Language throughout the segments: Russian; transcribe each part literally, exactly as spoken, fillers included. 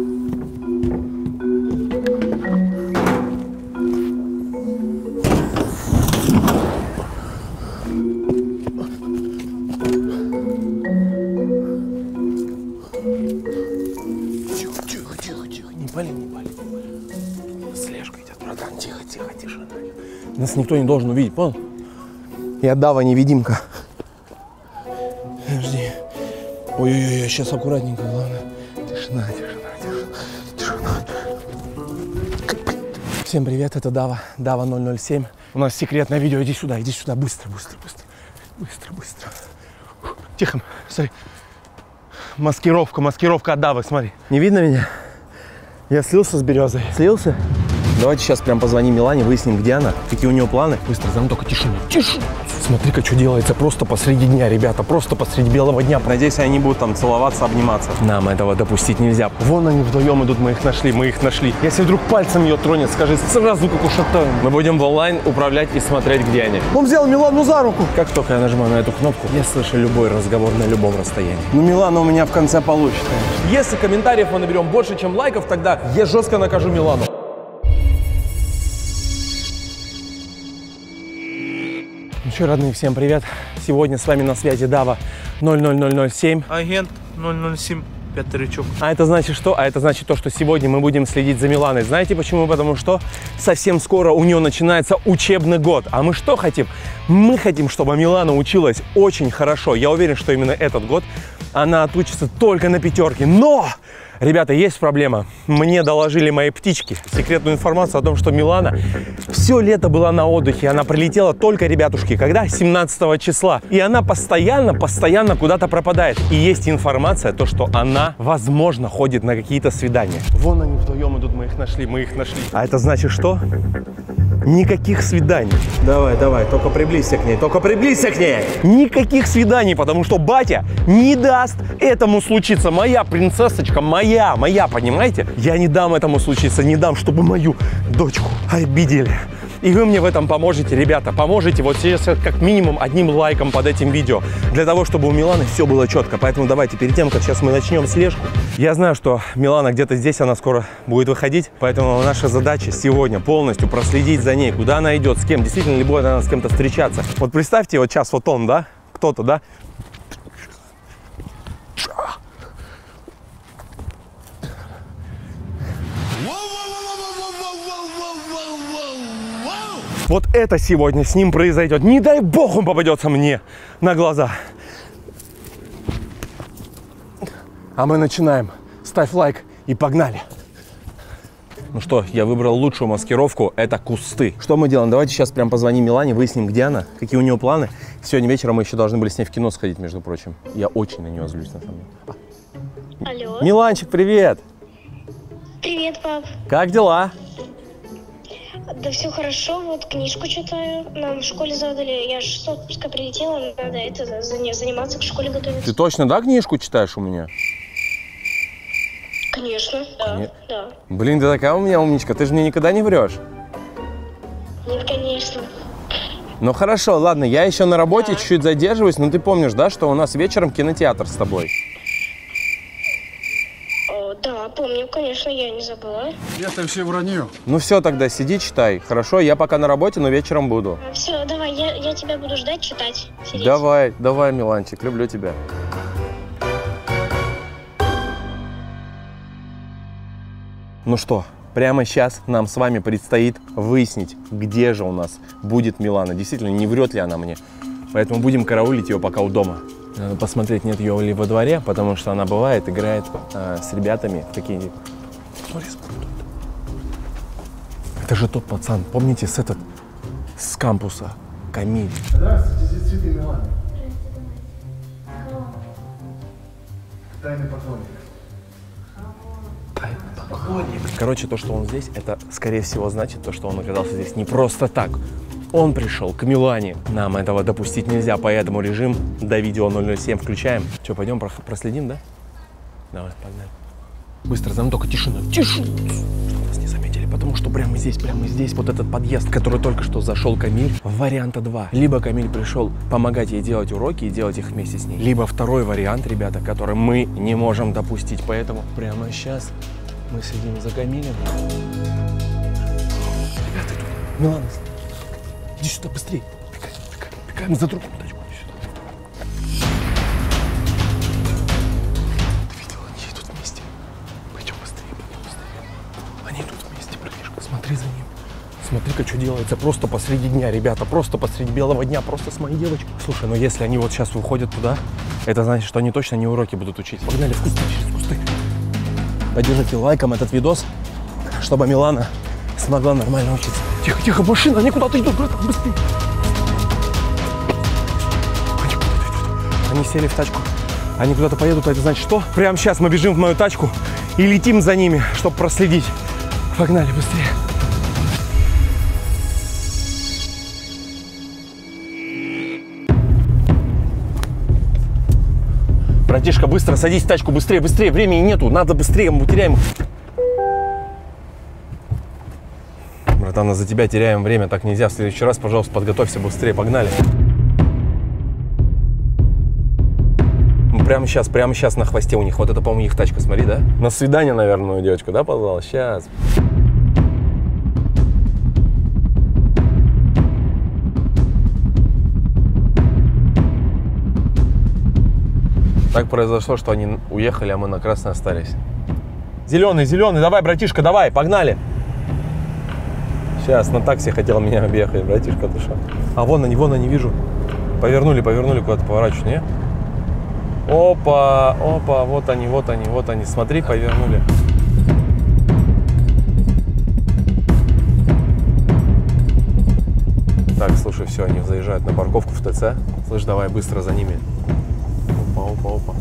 Нас никто не должен увидеть, понял? Я Дава невидимка. Подожди. Ой-ой-ой, сейчас аккуратненько, главное. Тишина, тишина, тишина, тишина. Всем привет, это Дава, Дава ноль ноль семь. У нас секретное видео, иди сюда, иди сюда, быстро, быстро, быстро. Быстро, быстро. Тихо, смотри. Маскировка, маскировка от Давы, смотри. Не видно меня? Я слился с березой. Слился? Давайте сейчас прям позвоним Милане, выясним, где она, какие у нее планы. Быстро, там только тишину. Тишину. Смотри-ка, что делается просто посреди дня, ребята, просто посреди белого дня. Надеюсь, они будут там целоваться, обниматься. Нам этого допустить нельзя. Вон они вдвоем идут, мы их нашли, мы их нашли. Если вдруг пальцем ее тронет, скажи сразу, как ушатаем. Мы будем в онлайн управлять и смотреть, где они. Он взял Милану за руку. Как только я нажимаю на эту кнопку, я слышу любой разговор на любом расстоянии. Ну, Милана у меня в конце получит, конечно. Если комментариев мы наберем больше, чем лайков, тогда я жестко накажу Милану. Ну что, родные, всем привет. Сегодня с вами на связи Дава ноль ноль ноль ноль семь. Агент ноль ноль семь, пятеричок. А это значит что? А это значит то, что сегодня мы будем следить за Миланой. Знаете почему? Потому что совсем скоро у нее начинается учебный год. А мы что хотим? Мы хотим, чтобы Милана училась очень хорошо. Я уверен, что именно этот год она отучится только на пятерке. Но! Ребята, есть проблема. Мне доложили мои птички секретную информацию о том, что Милана все лето была на отдыхе. Она прилетела только, ребятушки, когда? семнадцатого числа. И она постоянно, постоянно куда-то пропадает. И есть информация, то, что она, возможно, ходит на какие-то свидания. Вон они вдвоем идут, мы их нашли, мы их нашли. А это значит что? Никаких свиданий. Давай, давай, только приблизься к ней, только приблизься к ней. Никаких свиданий, потому что батя не даст этому случиться. Моя принцессочка, моя, моя, понимаете? Я не дам этому случиться, не дам, чтобы мою дочку обидели. И вы мне в этом поможете, ребята, поможете вот сейчас как минимум одним лайком под этим видео, для того, чтобы у Миланы все было четко. Поэтому давайте, перед тем, как сейчас мы начнем слежку, я знаю, что Милана где-то здесь, она скоро будет выходить, поэтому наша задача сегодня полностью проследить за ней, куда она идет, с кем, действительно ли будет она с кем-то встречаться. Вот представьте, вот сейчас вот он, да, кто-то, да? Вот это сегодня с ним произойдет. Не дай бог он попадется мне на глаза. А мы начинаем. Ставь лайк и погнали. Ну что, я выбрал лучшую маскировку. Это кусты. Что мы делаем? Давайте сейчас прям позвоним Милане, выясним, где она, какие у нее планы. Сегодня вечером мы еще должны были с ней в кино сходить, между прочим. Я очень на нее злюсь, на самом деле. Алло. Миланчик, привет. Привет, пап. Как дела? Да все хорошо, вот книжку читаю. Нам в школе задали. Я же с отпуска прилетела, надо это заниматься, к школе готовиться. Ты точно, да, книжку читаешь у меня? Конечно, да, Нет. да. Блин, ты такая у меня умничка, ты же мне никогда не врешь. Нет, конечно. Ну хорошо, ладно, я еще на работе Да. чуть-чуть задерживаюсь, но ты помнишь, да, что у нас вечером кинотеатр с тобой? О, да, помню, конечно, я не забыла. Это все вранье. Ну все, тогда сиди, читай. Хорошо, я пока на работе, но вечером буду. А, все, давай, я, я тебя буду ждать, читать. Сидеть. Давай, давай, Миланчик, люблю тебя. Ну что, прямо сейчас нам с вами предстоит выяснить, где же у нас будет Милана. Действительно, не врет ли она мне. Поэтому будем караулить ее пока у дома. Надо посмотреть, нет ее ли во дворе, потому что она бывает, играет а, с ребятами в такие... Смотри, смотри. Это же тот пацан, помните, с этот, с кампуса, Камиль. Здравствуйте, здесь цветы Миланы. Тайный поклонник. Короче, то, что он здесь, это, скорее всего, значит то, что он оказался здесь не просто так. Он пришел к Милане. Нам этого допустить нельзя, поэтому режим до видео ноль ноль семь включаем. Что, пойдем проследим, да? Давай, погнали. Быстро, за мной только тишина. Тишина! Чтобы нас не заметили, потому что прямо здесь, прямо здесь, вот этот подъезд, в который только что зашел Камиль, варианта два. Либо Камиль пришел помогать ей делать уроки и делать их вместе с ней. Либо второй вариант, ребята, который мы не можем допустить. Поэтому прямо сейчас Мы следим за Камилем. Ребята, тут. Милана, иди сюда быстрее. Бегай, бегай, бегаем за другую тачку. Иди сюда. Ты видел, они идут вместе. Пойдем быстрее, пойдем быстрее. Они идут вместе, братишка. Смотри за ним. Смотри-ка, что делается просто посреди дня, ребята. Просто посреди белого дня, просто с моей девочкой. Слушай, но если они вот сейчас выходят туда, это значит, что они точно не уроки будут учить. Погнали в кусты, через кусты. Поддержите лайком этот видос, чтобы Милана смогла нормально учиться. Тихо, тихо, машина, они куда-то идут, братан, быстрее. Они куда-то идут. Они сели в тачку, они куда-то поедут, а это значит что? Прямо сейчас мы бежим в мою тачку и летим за ними, чтобы проследить. Погнали, быстрее. Братишка, быстро садись в тачку, быстрее, быстрее, времени нету, надо быстрее, мы теряем. Братан, за тебя теряем время, так нельзя. В следующий раз, пожалуйста, подготовься быстрее, погнали. Прямо сейчас, прямо сейчас на хвосте у них, вот это, по-моему, их тачка, смотри, да? На свидание, наверное, мою девочку, да, позвала? Сейчас. Так произошло, что они уехали, а мы на красной остались. Зеленый, зеленый, давай, братишка, давай, погнали. Сейчас, на такси хотел меня объехать, братишка, ты что? А вон они, вон они, вижу. Повернули, повернули, куда-то поворачивают, не? Опа, опа, вот они, вот они, вот они, смотри, повернули. Так, слушай, все, они заезжают на парковку в ТЦ. Слышь, давай быстро за ними. Опа, опа, опа.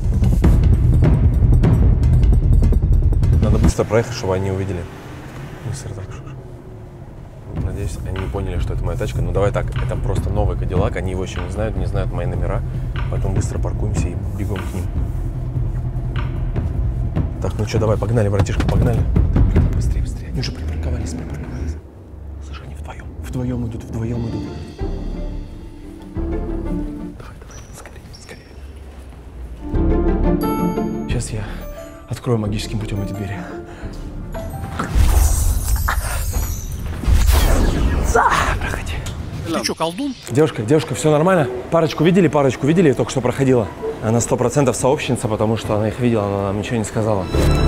Надо быстро проехать, чтобы они увидели. Быстро так, что ж. Надеюсь, они не поняли, что это моя тачка. Ну давай так, это просто новый Кадиллак, они его еще не знают, не знают мои номера. Поэтому быстро паркуемся и бегом к ним. Так, ну что, давай, погнали, братишка, погнали. Быстрее, быстрее. Они уже припарковались, припарковались. Слушай, они вдвоем, вдвоем идут, вдвоем идут. Сейчас я открою магическим путем эти двери. Проходи. Ты что, колдун? Девушка, девушка, все нормально? Парочку видели? Парочку видели? Только что проходила. Она сто процентов сообщница, потому что она их видела, но она нам ничего не сказала.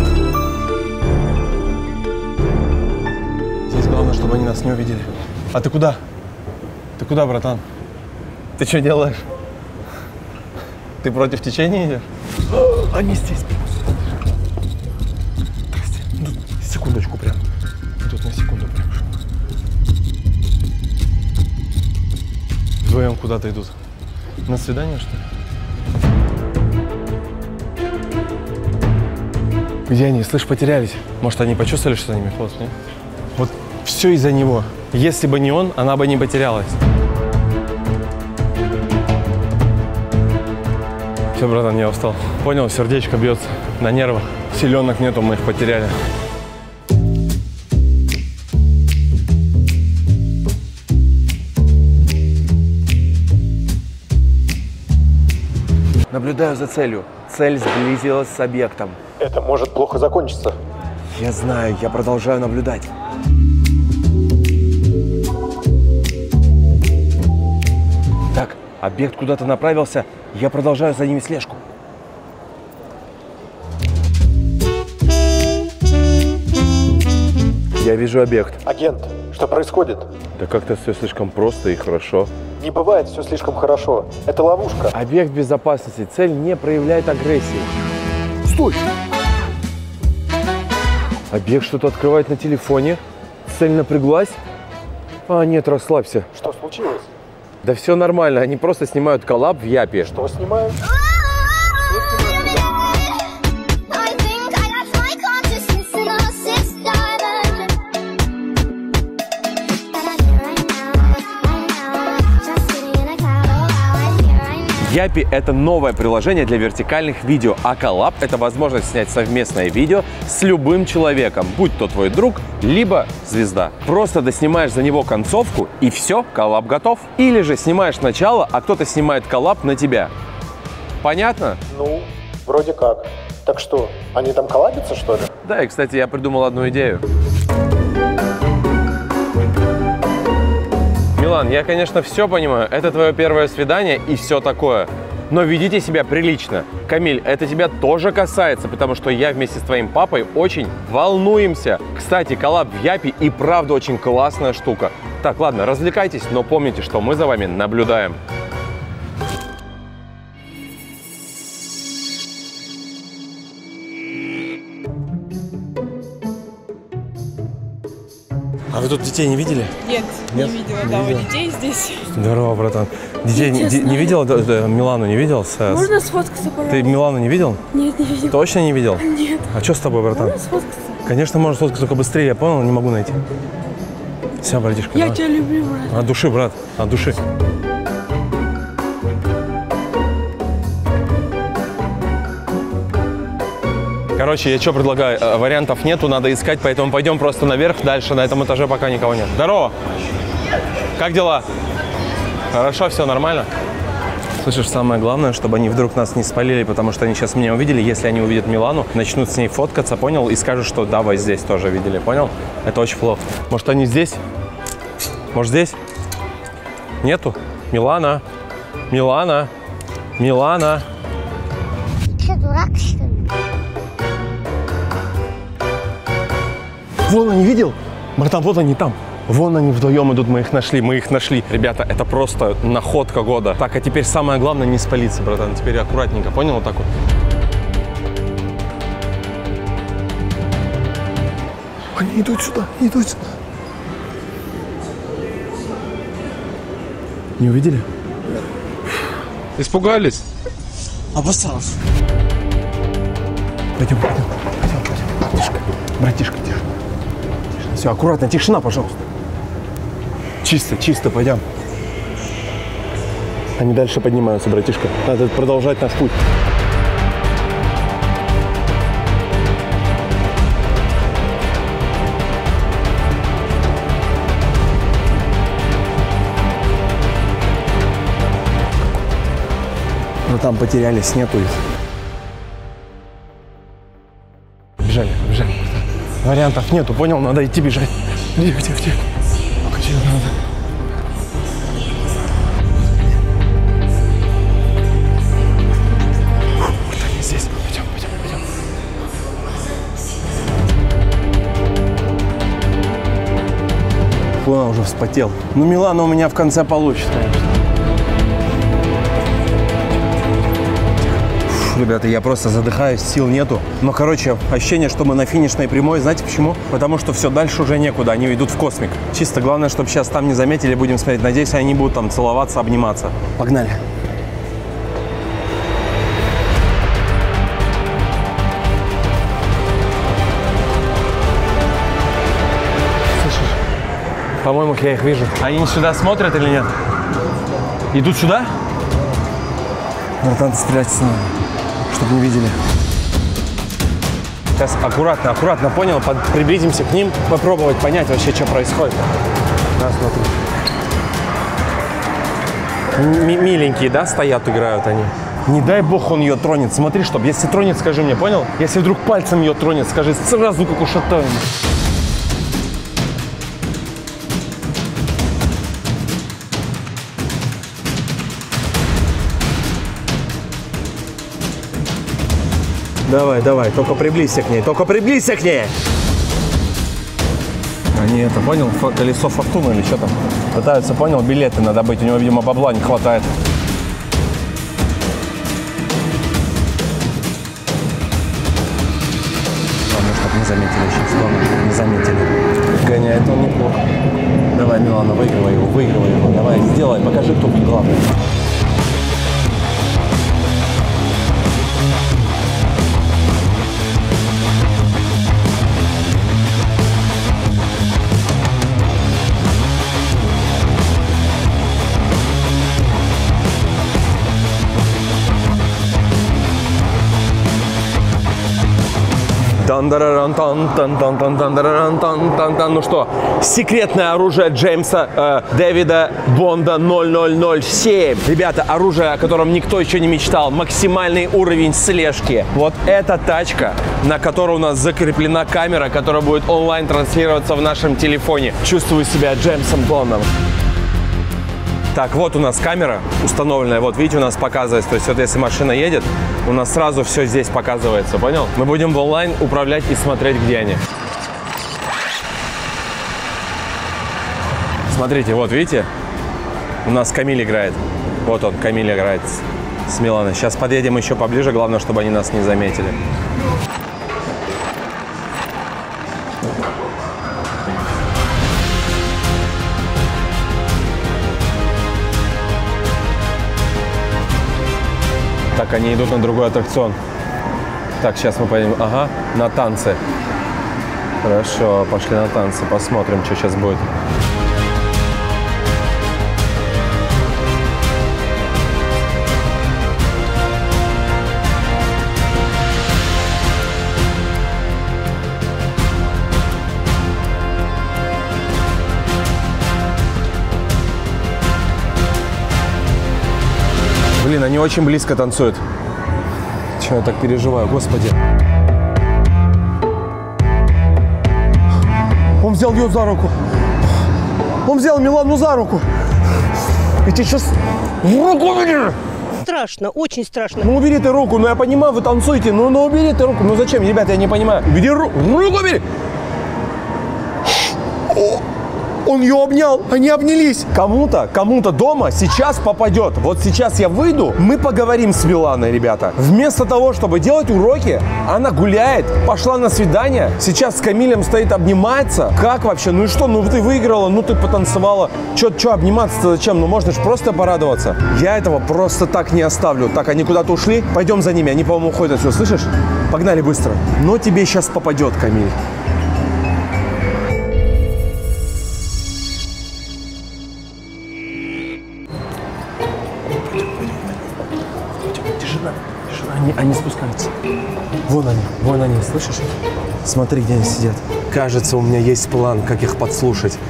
Здесь главное, чтобы они нас не увидели. А ты куда? Ты куда, братан? Ты что делаешь? Ты против течения идешь? Они здесь. Здрасте. Идут секундочку прям. Идут на секунду прям. Вдвоем куда-то идут. На свидание, что ли? Где они? Слышь, потерялись. Может, они почувствовали, что за ними хвост, нет? Вот все из-за него. Если бы не он, она бы не потерялась. Все, братан, я устал. Понял, сердечко бьется на нервах. Силенок нету, мы их потеряли. Наблюдаю за целью. Цель сблизилась с объектом. Это может плохо закончиться. Я знаю, я продолжаю наблюдать. Так, объект куда-то направился. Я продолжаю за ними слежку. Я вижу объект. Агент, что происходит? Да как-то все слишком просто и хорошо. Не бывает все слишком хорошо. Это ловушка. Объект безопасности. Цель не проявляет агрессии. Стой! Объект что-то открывает на телефоне. Цель напряглась. А, нет, расслабься. Что случилось? Да все нормально, они просто снимают коллаб в Япе. Что снимают? Япи – это новое приложение для вертикальных видео, а коллаб – это возможность снять совместное видео с любым человеком, будь то твой друг, либо звезда. Просто доснимаешь за него концовку, и все, коллаб готов. Или же снимаешь начало, а кто-то снимает коллаб на тебя. Понятно? Ну, вроде как. Так что, они там коллабятся, что ли? Да, и, кстати, я придумал одну идею. Милан, я, конечно, все понимаю, это твое первое свидание и все такое. Но ведите себя прилично. Камиль, это тебя тоже касается, потому что я вместе с твоим папой очень волнуемся. Кстати, коллаб в Япе и правда очень классная штука. Так, ладно, развлекайтесь, но помните, что мы за вами наблюдаем. А вы тут детей не видели? Нет, Нет? не видела, Не да, видела. у детей здесь. Здорово, братан. Детей не, Честно. не видел? Да, да, Милану не видел? С- Можно сфоткаться, пожалуйста? Ты Милану не видел? Нет, не видела. Точно не видел? Нет. А что с тобой, братан? Можно сфоткаться? Конечно, можно сфоткаться, только быстрее, я понял, не могу найти. Все, братишка, Я давай. тебя люблю, брат. От души, брат, от души. Короче, я что предлагаю? Э, Вариантов нету, надо искать, поэтому пойдем просто наверх, дальше на этом этаже пока никого нет. Здорово! Как дела? Хорошо, все нормально? Слышишь, самое главное, чтобы они вдруг нас не спалили, потому что они сейчас меня увидели. Если они увидят Милану, начнут с ней фоткаться, понял? И скажут, что да, вы здесь тоже видели, понял? Это очень плохо. Может, они здесь? Может, здесь? Нету? Милана? Милана? Милана? Что, дурак, что ли? Вон они, видел? Братан, вот они там. Вон они вдвоем идут, мы их нашли, мы их нашли. Ребята, это просто находка года. Так, а теперь самое главное не спалиться, братан. Теперь аккуратненько, понял? Вот так вот. Они идут сюда, идут сюда. Не увидели? Испугались? Обоссался. Пойдем, пойдем, пойдем, пойдем. Братишка, братишка, тише. Тише. Все, аккуратно, тишина, пожалуйста. Чисто, чисто, пойдем. Они дальше поднимаются, братишка. Надо продолжать наш путь. Но там потерялись, нету их. Бежали, бежали. Вариантов нету, понял? Надо идти бежать. Тихо, тихо, тихо. Ну-ка, тихо, надо. Фу, вот они здесь. Пойдем, пойдем, пойдем. Фу, он уже вспотел. Ну, Милана у меня в конце получит, конечно. Ребята, я просто задыхаюсь, сил нету. Но, короче, ощущение, что мы на финишной прямой. Знаете почему? Потому что все, дальше уже некуда, они идут в космик. Чисто главное, чтобы сейчас там не заметили, будем смотреть. Надеюсь, они будут там целоваться, обниматься. Погнали. Слышишь? По-моему, я их вижу. Они сюда смотрят или нет? Идут сюда? Братан, спрячься надо, чтобы не видели. Сейчас аккуратно, аккуратно, понял? Под, приблизимся к ним, попробовать понять вообще, что происходит. Да, смотри. М- миленькие, да, стоят, играют они. Не дай бог он ее тронет. Смотри, чтоб, если тронет, скажи мне, понял? Если вдруг пальцем ее тронет, скажи сразу, как ушатаем. Давай, давай, только приблизься к ней, только приблизься к ней! Они это, понял, Фо- колесо фортуны или что там? Пытаются, понял, билеты надо быть, у него, видимо, бабла не хватает. Главное, чтобы не заметили сейчас, главное, чтобы не заметили. Гоняет он неплохо. Давай, Милана, выигрывай его, выигрывай его, давай, сделай, покажи, кто тут главный. Да Ну что, секретное оружие Джеймса э, Дэвида Бонда ноль ноль ноль семь. Ребята, оружие, о котором никто еще не мечтал. Максимальный уровень слежки. Вот эта тачка, на которой у нас закреплена камера, которая будет онлайн транслироваться в нашем телефоне. Чувствую себя Джеймсом Бондом. Так, вот у нас камера установленная. Вот, видите, у нас показывается. То есть, вот если машина едет, у нас сразу все здесь показывается. Понял? Мы будем в онлайн управлять и смотреть, где они. Смотрите, вот, видите? У нас Камиль играет. Вот он, Камиль играет с, с Миланой. Сейчас подъедем еще поближе. Главное, чтобы они нас не заметили. Так, они идут на другой аттракцион. Так, сейчас мы пойдем. Ага, на танцы. Хорошо, пошли на танцы. Посмотрим, что сейчас будет. Блин, они очень близко танцуют. Чего я так переживаю, господи. Он взял ее за руку. Он взял Милану за руку. И тебе сейчас в руку убери. Страшно, очень страшно. Ну убери ты руку, ну я понимаю, вы танцуете. Ну, ну убери ты руку. Ну зачем, ребята, я не понимаю. Убери руку, руку убери. Он ее обнял, они обнялись. Кому-то, кому-то дома сейчас попадет. Вот сейчас я выйду, мы поговорим с Миланой, ребята. Вместо того, чтобы делать уроки, она гуляет, пошла на свидание. Сейчас с Камилем стоит, обнимается. Как вообще? Ну и что? Ну ты выиграла, ну ты потанцевала. Че, че обниматься-то зачем? Ну можно же просто порадоваться. Я этого просто так не оставлю. Так, они куда-то ушли. Пойдем за ними. Они, по-моему, уходят отсюда. Слышишь? Погнали быстро. Но тебе сейчас попадет, Камиль. Они, они спускаются. Вон они, вон они, слышишь? Смотри, где они сидят. Кажется, у меня есть план, как их подслушать.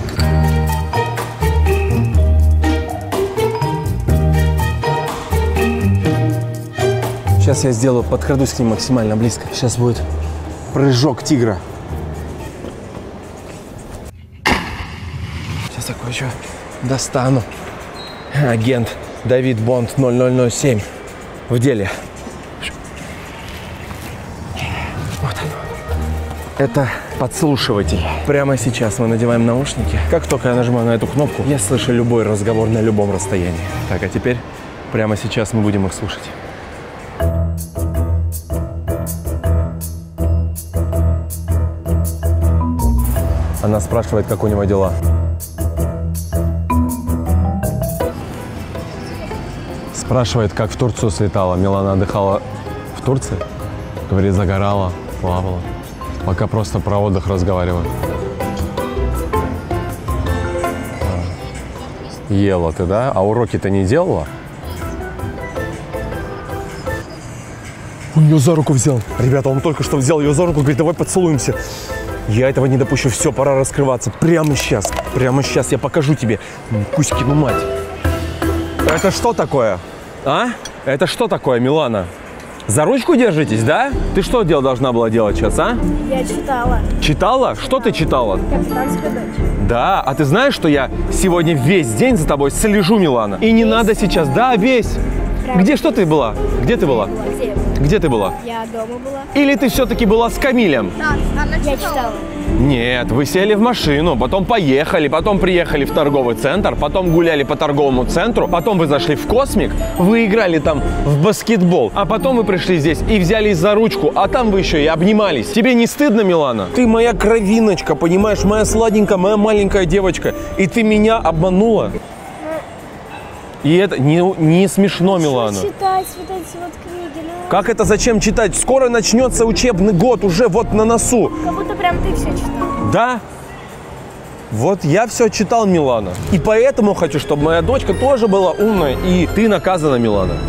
Сейчас я сделаю, подкрадусь к ним максимально близко. Сейчас будет прыжок тигра. Сейчас я кое-что достану. Агент Дэвид Бонд ноль ноль ноль семь в деле. Вот он. Это подслушиватель. Прямо сейчас мы надеваем наушники. Как только я нажимаю на эту кнопку, я слышу любой разговор на любом расстоянии. Так, а теперь прямо сейчас мы будем их слушать. Она спрашивает, как у него дела. Спрашивает, как в Турцию слетала. Милана отдыхала в Турции. Говорит, загорала, плавала. Пока просто про отдых разговариваю. Ела ты, да? А уроки-то не делала? Он ее за руку взял. Ребята, он только что взял ее за руку, говорит, давай поцелуемся. Я этого не допущу. Все, пора раскрываться. Прямо сейчас. Прямо сейчас я покажу тебе. Кузькину мать. Это что такое? А? Это что такое, Милана? За ручку держитесь, да? Ты что дел должна была делать сейчас, а? Я читала. Читала? Что ты читала? Капитанская дочь. Да, а ты знаешь, что я сегодня весь день за тобой слежу, Милана? И не надо сейчас, да, весь. Правда. Где, что ты была? Где ты была? Где я была? Где ты была? Я дома была. Или ты все-таки была с Камилем? Я читала. Нет, вы сели в машину, потом поехали, потом приехали в торговый центр, потом гуляли по торговому центру, потом вы зашли в Космик, вы играли там в баскетбол, а потом вы пришли здесь и взялись за ручку, а там вы еще и обнимались. Тебе не стыдно, Милана? Ты моя кровиночка, понимаешь, моя сладенькая, моя маленькая девочка, и ты меня обманула? И это не, не смешно, Милана. Читать вот эти вот книги. Ну, Как это зачем читать? Скоро начнется учебный год, уже вот на носу. как будто прям ты все читал. Да? Вот я все читал, Милана. И поэтому хочу, чтобы моя дочка тоже была умная. И ты наказана, Милана.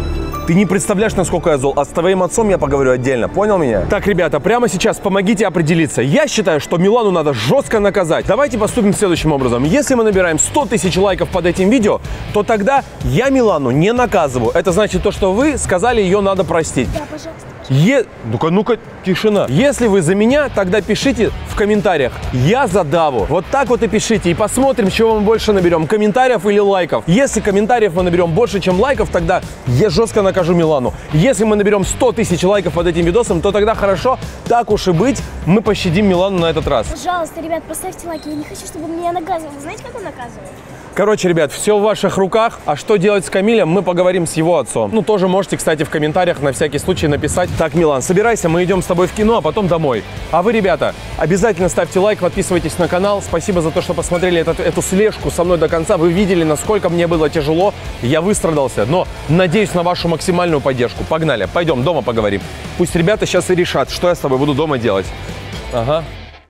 Ты не представляешь, насколько я зол. А с твоим отцом я поговорю отдельно. Понял меня? Так, ребята, прямо сейчас помогите определиться. Я считаю, что Милану надо жестко наказать. Давайте поступим следующим образом. Если мы набираем сто тысяч лайков под этим видео, то тогда я Милану не наказываю. Это значит то, что вы сказали, ее надо простить. Да, пожалуйста. Е... Ну-ка, ну-ка, тишина. Если вы за меня, тогда пишите в комментариях: я за Даву. Вот так вот и пишите. И посмотрим, чего мы больше наберем, комментариев или лайков. Если комментариев мы наберем больше, чем лайков, тогда я жестко накажу Милану. Если мы наберем сто тысяч лайков под этим видосом, то тогда хорошо, так уж и быть, мы пощадим Милану на этот раз. Пожалуйста, ребят, поставьте лайки. Я не хочу, чтобы он меня наказывал. Вы знаете, как он наказывает? Короче, ребят, все в ваших руках. А что делать с Камилем, мы поговорим с его отцом. Ну, тоже можете, кстати, в комментариях на всякий случай написать: так, Милан, собирайся, мы идем с тобой в кино, а потом домой. А вы, ребята, обязательно ставьте лайк, подписывайтесь на канал. Спасибо за то, что посмотрели этот, эту слежку со мной до конца. Вы видели, насколько мне было тяжело. Я выстрадался, но надеюсь на вашу максимальную поддержку. Погнали, пойдем дома поговорим. Пусть ребята сейчас и решат, что я с тобой буду дома делать. Ага.